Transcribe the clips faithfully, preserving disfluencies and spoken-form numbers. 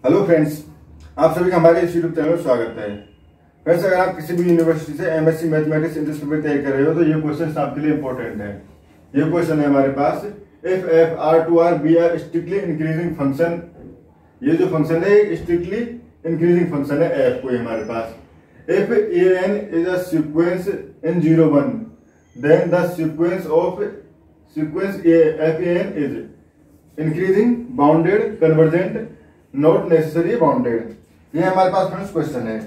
Hello friends, आप सभी का हमारे इस यूट्यूब चैनल में स्वागत है। फ्रेंड्स, अगर आप किसी भी यूनिवर्सिटी से एमएससी मैथमेटिक्स इंट्रेंस पेपर तैयार कर रहे हो तो ये क्वेश्चन आपके लिए इंपॉर्टेंट है। ये क्वेश्चन है हमारे पास, if f R to R be R strictly increasing function. ये जो फंक्शन है स्ट्रिक्टली इंक्रीजिंग फंक्शन है एफ को हमारे पास। If a n is a sequence in zero one then the sequence of sequence f a n is increasing, bounded, convergent, not necessary bounded. ये हमारे पास friends question है,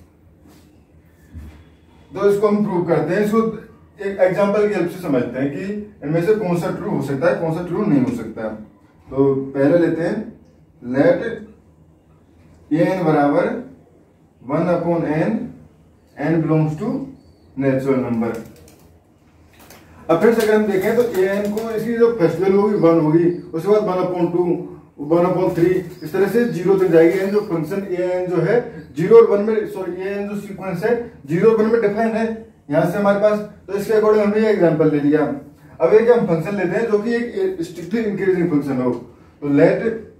तो इसको हम प्रूव करते हैं। इसको एक एग्जांपल की हेल्प से समझते हैं कि इनमें से कौन सा ट्रू हो सकता है, कौन सा ट्रू नहीं हो सकता। तो पहले लेते हैं, लेट ए एन बराबर one upon n, n belongs to natural number. अब फिर से अगर हम देखें तो ए एन को इसकी जो फर्स्ट वैल्यू होगी वन होगी, उसके बाद one upon two, one upon three, इस तरह से जीरो तक जाएगी। एन जो फंक्शन ए एन जो है जीरो और वन में, सॉरी ए एन जो सीक्वेंस है जीरो और वन में डिफाइन है यहां से हमारे पास। तो इसके अकॉर्डिंग हमने ये एग्जांपल ले लिया। अब एक हम फंक्शन लेते हैं जो कि एक स्ट्रिक्टली इंक्रीजिंग फंक्शन हो। तो लेट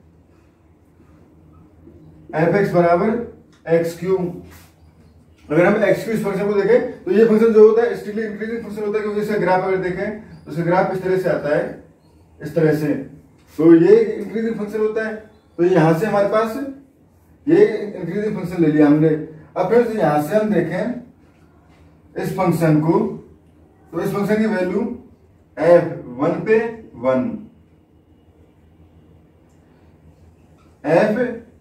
एफ एक्स बराबर एक्स क्यूब। अगर हम एक्स क्यू इस फंक्शन को देखें तो ये फंक्शन जो होता है स्ट्रिक्टली इंक्रीजिंग फंक्शन होता है, क्योंकि इसका ग्राफ अगर देखें तो इसका ग्राफ इस तरह से आता है, इस तरह से। तो ये इंक्रीजिंग फंक्शन होता है। तो यहां से हमारे पास ये इंक्रीजिंग फंक्शन ले लिया हमने। अब फिर यहां से हम देखें इस फंक्शन को, तो इस फंक्शन की वैल्यू एफ वन पे one, f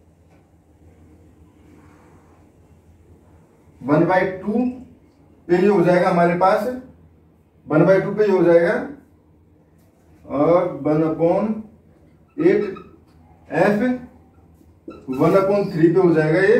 one by two पे ये हो जाएगा हमारे पास, वन बाई टू पे ये हो जाएगा, और one upon eight, f one upon three पे हो जाएगा ये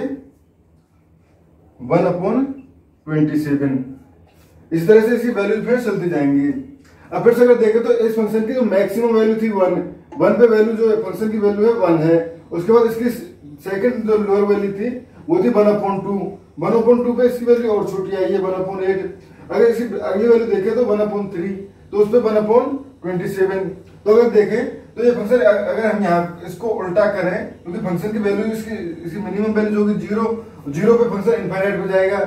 वन अपॉन ट्वेंटी सेवन। इस तरह से इसकी वैल्यू फिर चलती जाएंगी। अब फिर से अगर देखें तो इस फंक्शन की जो मैक्सिमम वैल्यू थी वन, वन पे वैल्यू जो फंक्शन की वैल्यू है वन है। उसके बाद इसकी सेकंड जो लोअर वैल्यू थी वो थी one upon two, one upon two पे इसकी वैल्यू और छोटी आई है वन अपॉन एट। अगर इसकी अगली वैल्यू देखें तो वन अपॉन थ्री, तो उस पर वन अपॉन ट्वेंटी सेवन। तो अगर देखें तो ये फंक्शन अगर हम यहाँ इसको उल्टा करें, क्योंकि तो फंक्शन की वैल्यू इसकी इसकी मिनिमम वैल्यू जो होगी जीरो, जीरो पे फंक्शन इनफाइनाइट हो जाएगा।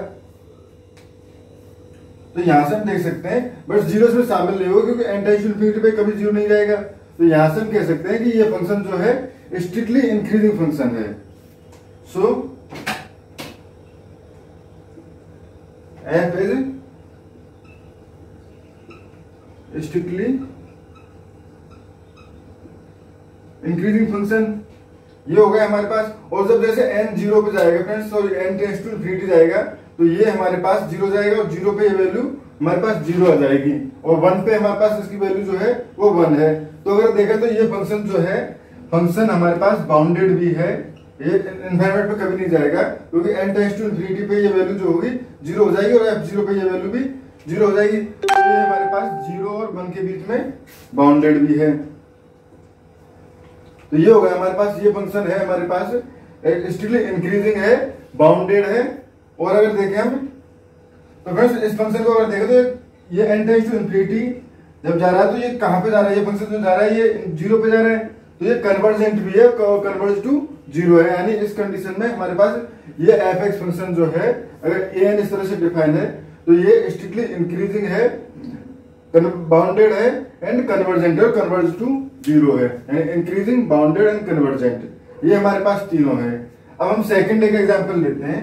तो यहां से हम देख सकते हैं, बट जीरो इसमें शामिल नहीं होगा क्योंकि एन टेंड्स टू इनफिनिटी पे कभी जीरो नहीं जाएगा। तो यहां से हम कह सकते हैं कि ये फंक्शन जो है स्ट्रिक्टली इंक्रीजिंग फंक्शन है। So f is strictly increasing function. ये हो गया हमारे पास। और जब जैसे n जीरो पे जाएगा friends, sorry n tends to infinity जाएगा, तो ये हमारे पास जीरो जाएगा और जीरो पे ये वैल्यू हमारे पास जीरो आ जाएगी, और वन पे हमारे पास इसकी वैल्यू जो है वो वन है। तो अगर देखें तो ये फंक्शन जो है, फंक्शन हमारे पास बाउंडेड भी है, ये इनफाइनाइट पे कभी नहीं जाएगा, क्योंकि n टेंड्स टू इनफिनिटी पे ये वैल्यू जो होगी जीरो हो जाएगी, और एफ जीरो पे ये वैल्यू भी जीरो हो जाएगी। तो ये हमारे पास जीरो और वन के बीच में बाउंडेड भी है। तो ये हो गया हमारे पास, ये फंक्शन है हमारे पास स्ट्रिक्टली इंक्रीजिंग है, बाउंडेड है। और अगर देखें हम तो फ्रेंड्स इस फंक्शन को अगर देखें तो ये n टेंड्स टू इनफिनिटी जब जा रहा है तो ये कहां पे जा रहा है, ये फंक्शन जो जा रहा है ये जीरो पे जा रहा है, तो ये कन्वर्जेंट भी है, कन्वर्ज टू जीरो है। यानी इस कंडीशन में हमारे पास ये एफ एक्स फंक्शन जो है, अगर ए एन इस तरह से डिफाइन है तो ये स्ट्रिक्टली इंक्रीजिंग है, बाउंडेड है, एंड कन्वर्जेंट है, कन्वर्ज टू जीरो है, इंक्रीजिंग, बाउंडेड एंड कन्वर्जेंट। ये हमारे पास तीनों है। अब हम सेकंड एक एग्जांपल लेते हैं,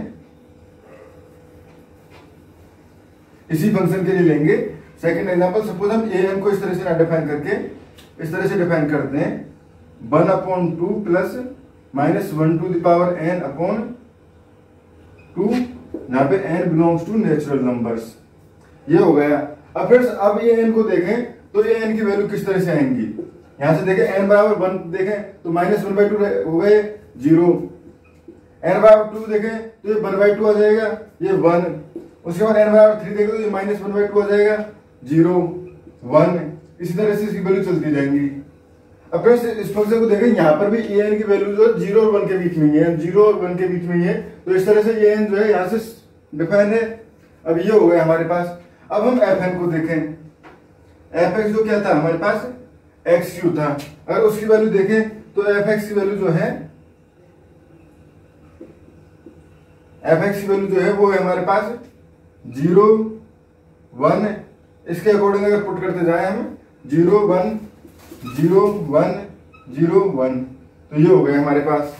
इसी फंक्शन के लिए लेंगे सेकंड एग्जांपल। सपोज हम ए एन को इस तरह से ना डिफाइन करके इस तरह से डिफाइन करते हैं, one upon two plus minus one to the power n upon two, यहाँ पे n belongs to natural numbers. ये हो गया। अब फिर अब ये एन को देखें तो ये एन की वैल्यू किस तरह से आएंगी, यहां से देखें एन बराबर वन देखें तो माइनस वन बाई टू हो गए जीरो, एन बराबर टू देखें तो ये वन बाई टू आ जाएगा, ये वन। उसके बाद एन बराबर थ्री देखें तो ये माइनस वन बाई टू आ जाएगा, जीरो, वन। इसी तरह से इसकी वैल्यू चलती जाएंगी। अब फिर इस फंक्शन को देखें, यहाँ पर भी ए एन की वैल्यू जो जीरो और वन के बीच में ही है, जीरो और वन के बीच में ही है। तो इस तरह से ये एन जो है यहाँ से डिफाइन है। अब ये हो गया हमारे पास। अब हम एफ एन को देखें, एफ एक्स जो क्या था हमारे पास एक्स क्यू था, अगर उसकी वैल्यू देखें तो एफ एक्स की वैल्यू जो है एफ एक्स की वैल्यू जो है वो है हमारे पास जीरो वन, इसके अकॉर्डिंग अगर पुट करते जाए हम zero one zero one zero one, तो ये हो गए हमारे पास।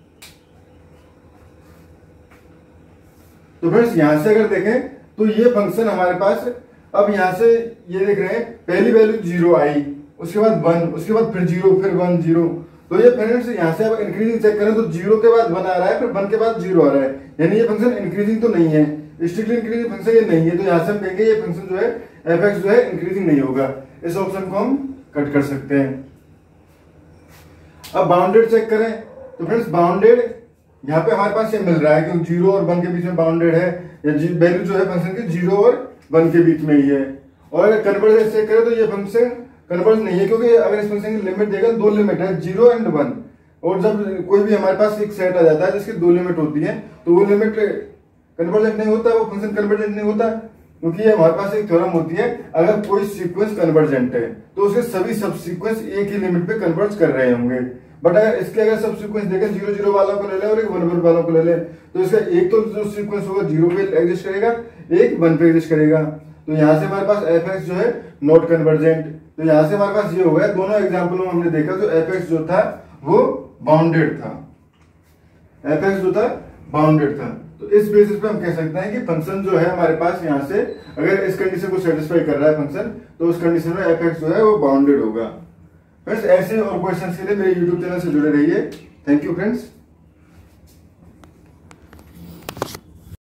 तो फ्रेंड्स यहां से अगर देखें तो ये फंक्शन हमारे पास, अब यहां से ये देख रहे हैं पहली वैल्यू जीरो आई, उसके बाद वन, उसके बाद फिर जीरो, फिर वन जीरो, तो ये फ्रेंड्स यहां से अब इंक्रीजिंग चेक करें तो जीरो के बाद वन आ रहा है, फिर वन के बाद जीरो आ रहा है, यानी ये फंक्शन इंक्रीजिंग तो नहीं है, स्ट्रिक्टली इंक्रीजिंग फंक्शन ये नहीं है। तो यहां से हम कहेंगे ये फंक्शन जो है एफ एक्स जो है इंक्रीजिंग नहीं होगा, इस ऑप्शन को हम कट कर सकते हैं। अब बाउंडेड चेक करें तो फ्रेंड्स बाउंडेड यहाँ पे हमारे पास ये मिल रहा है क्योंकि जीरो और वन के बीच में बाउंडेड है, या वैल्यू जो है फंक्शन की जीरो और वन के बीच में ही है। और अगर कन्वर्जेंस चेक करें तो ये फंक्शन कन्वर्ज नहीं है, क्योंकि अगर इस फंक्शन की लिमिट देगा दो लिमिट है, जीरो एंड वन, और जब कोई भी हमारे पास एक सेट आ जाता है जिसकी दो लिमिट होती है तो वो लिमिट कन्वर्जेंट नहीं होता, वो फंक्शन कन्वर्जेंट नहीं होता, क्योंकि ये हमारे पास एक थ्योरम होती है अगर कोई सीक्वेंस कन्वर्जेंट है तो उसके सभी सब सीक्वेंस एक ही लिमिट पे कन्वर्ज कर रहे होंगे। बट अगर इसके अगर सब सीक्वेंस देखें जीरो जीरो वालों को ले ले और एक वन वन वालों को ले ले, तो इसका एक तो जो सीक्वेंस होगा जीरो पे एग्जिस्ट करेगा, एक वन पे एग्जिस्ट करेगा। तो यहाँ से हमारे पास एफ एक्स जो है नॉट कन्वर्जेंट, तो यहाँ से हमारे पास ये हो गया। दोनों एग्जाम्पल में हमने देखा तो एफ एक्स जो था वो बाउंडेड था, एफ एक्स जो था बाउंडेड था। तो इस बेसिस पे हम कह सकते हैं कि फंक्शन जो है हमारे पास यहाँ से अगर इस कंडीशन को सेटिस्फाई कर रहा है फंक्शन, तो उस कंडीशन में एफ एक्स जो है वो बाउंडेड होगा। फ्रेंड्स ऐसे और क्वेश्चंस के लिए मेरे यूट्यूब चैनल से जुड़े रहिए। Thank you friends.